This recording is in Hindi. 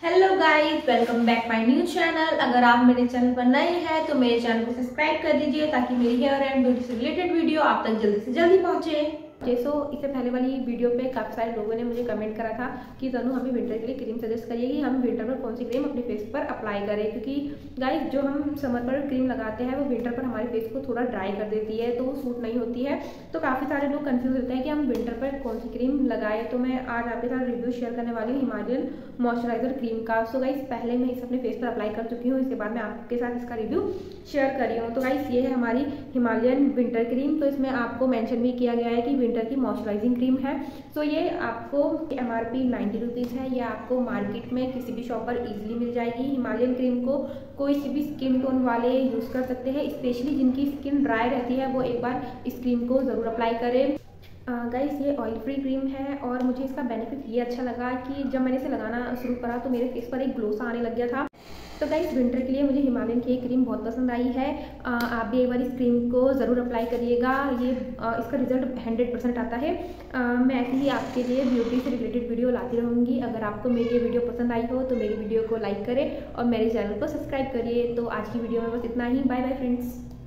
Hello guys, welcome back my new channel. अगर आप मेरे चैनल पर नए हैं तो मेरे चैनल को सब्सक्राइब कर दीजिए ताकि मेरी हेयर एंड ब्यूटी से रिलेटेड वीडियो आप तक जल्दी से जल्दी पहुंचे। जैसो इससे पहले वाली वीडियो पे काफ़ी सारे लोगों ने मुझे कमेंट करा था कि तनु हमें विंटर के लिए क्रीम सजेस्ट करिए कि हम विंटर पर कौन सी क्रीम अपने फेस पर अप्लाई करें, क्योंकि गाइस जो हम समर पर क्रीम लगाते हैं वो विंटर पर हमारे फेस को थोड़ा ड्राई कर देती है, तो वो सूट नहीं होती है। तो काफ़ी सारे लोग कंफ्यूज होते हैं कि हम विंटर पर कौन सी क्रीम लगाएं। तो मैं आज आपके साथ रिव्यू शेयर करने वाली हूँ हिमालयन मॉइस्चराइजर क्रीम का। सो गाइस पहले मैं इसे अपने फेस पर अप्लाई कर चुकी हूँ, इसके बाद मैं आपके साथ इसका रिव्यू शेयर कर रही हूँ। तो गाइस ये है हमारी हिमालयन विंटर क्रीम। तो इसमें आपको मेंशन भी किया गया है कि विंटर की मॉइस्चराइजिंग क्रीम है। सो ये आपको MRP 90 रुपीज़ है। ये आपको मार्केट में किसी भी शॉप पर इजीली मिल जाएगी। हिमालयन क्रीम को कोई सी भी स्किन टोन वाले यूज़ कर सकते हैं, स्पेशली जिनकी स्किन ड्राई रहती है वो एक बार इस क्रीम को ज़रूर अप्लाई करें। गाइस ये ऑयल फ्री क्रीम है और मुझे इसका बेनिफिट ये अच्छा लगा कि जब मैंने इसे लगाना शुरू करा तो मेरे फेस पर एक ग्लो सा आने लग गया था। तो गाइस विंटर के लिए मुझे हिमालयन की एक क्रीम बहुत पसंद आई है। आप भी एक बार इस क्रीम को ज़रूर अप्लाई करिएगा। ये इसका रिजल्ट 100% आता है। मैं ऐसे ही आपके लिए ब्यूटी से रिलेटेड वीडियो लाती रहूँगी। अगर आपको मेरी ये वीडियो पसंद आई हो तो मेरी वीडियो को लाइक करें और मेरे चैनल को सब्सक्राइब करिए। तो आज की वीडियो में बस इतना ही। Bye bye friends.